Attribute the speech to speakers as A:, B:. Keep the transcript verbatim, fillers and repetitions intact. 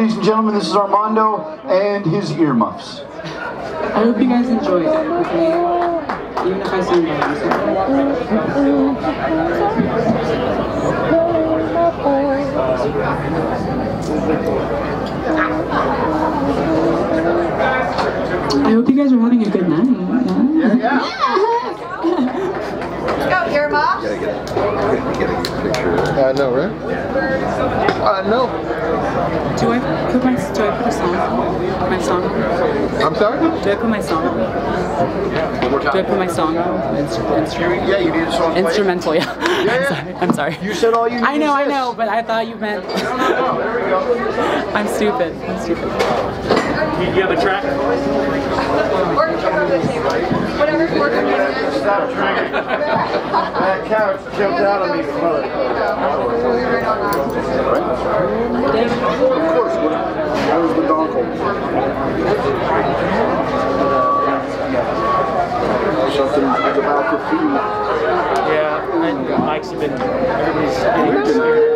A: ladies and gentlemen, this is Armando and his earmuffs.
B: I hope you guys enjoy it, okay? Even if I sound bad, I'm sorry. I hope you guys are having a good night.
C: Yeah, yeah. Let's go, earmuffs.
D: Gotta get, gotta get a picture.
E: I know, right? I know.
B: Do I put my do I put a song my song on?
E: I'm sorry?
B: Do I put my song on? Do I put my song on? Instru instrumental?
A: Yeah, you need a song.
B: Instrumental, yeah.
A: Yeah, yeah.
B: I'm sorry. I'm sorry.
A: You said all you need.
B: I know,
A: is
B: I
A: this.
B: know, but I thought you meant.
A: No, no, no. There we go.
B: I'm stupid. I'm stupid.
F: Do you have a track?
C: Or you can go to the table. Whatever works for you.
A: Stop drinking. That couch jumped out on me from other. Of course. That was the dongle. Something about the food.
F: Yeah, I, Mike's been, everybody's getting scared.